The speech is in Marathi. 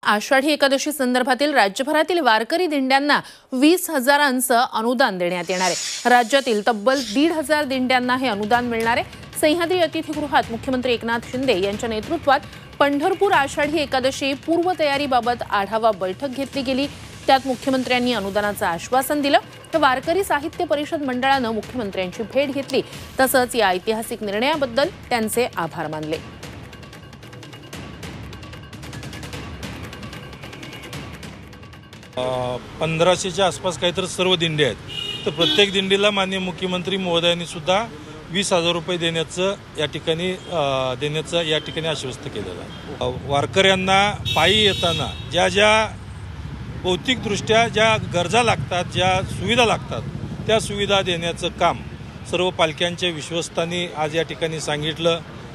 आषाढी एकादशी संदर्भातील राज्यभरातील वारकरी दिंड्यांना 20,000चं अनुदान देण्यात येणार आहे। राज्यातील तब्बल 1,500 दिंड्यांना हे अनुदान मिळणार आहे। सह्याद्री अतिथीगृहात मुख्यमंत्री एकनाथ शिंदे यांच्या नेतृत्वात पंढरपूर आषाढी एकादशी पूर्वतयारीबाबत आढावा बैठक घेतली गेली। त्यात मुख्यमंत्र्यांनी अनुदानाचं आश्वासन दिलं। तर वारकरी साहित्य परिषद मंडळानं मुख्यमंत्र्यांची भेट घेतली, तसंच या ऐतिहासिक निर्णयाबद्दल त्यांचे आभार मानले। पंधराशेच्या आसपास काहीतरी सर्व दिंडी आहेत। तर प्रत्येक दिंडीला माननीय मुख्यमंत्री महोदयांनी सुद्धा 20,000 रुपये देण्याचं या ठिकाणी आश्वस्त केलेलं आहे। वारकऱ्यांना पायी येताना ज्या भौतिकदृष्ट्या ज्या गरजा लागतात, ज्या सुविधा लागतात, त्या सुविधा देण्याचं काम सर्व पालख्यांच्या विश्वस्तांनी आज या ठिकाणी सांगितलं।